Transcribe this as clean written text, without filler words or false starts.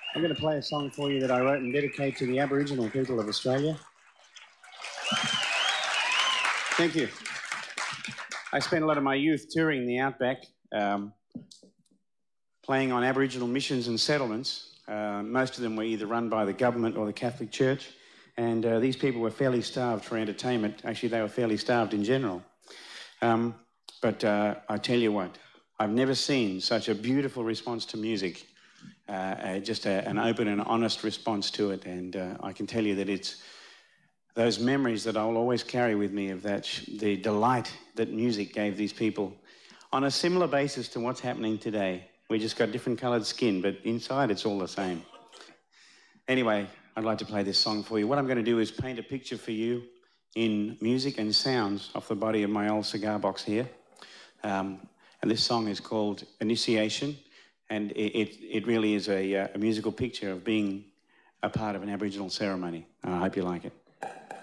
I'm going to play a song for you that I wrote and dedicate to the Aboriginal people of Australia. Thank you. I spent a lot of my youth touring the outback, playing on Aboriginal missions and settlements. Most of them were either run by the government or the Catholic Church, and these people were fairly starved for entertainment. Actually, they were fairly starved in general. But I tell you what, I've never seen such a beautiful response to music, just an open and honest response to it, and I can tell you that it's those memories that I'll always carry with me of that, the delight that music gave these people on a similar basis to what's happening today. We just got different coloured skin, but inside it's all the same. Anyway, I'd like to play this song for you. What I'm going to do is paint a picture for you in music and sounds off the body of my old cigar box here. And this song is called Initiation, and it really is a musical picture of being a part of an Aboriginal ceremony. I hope you like it.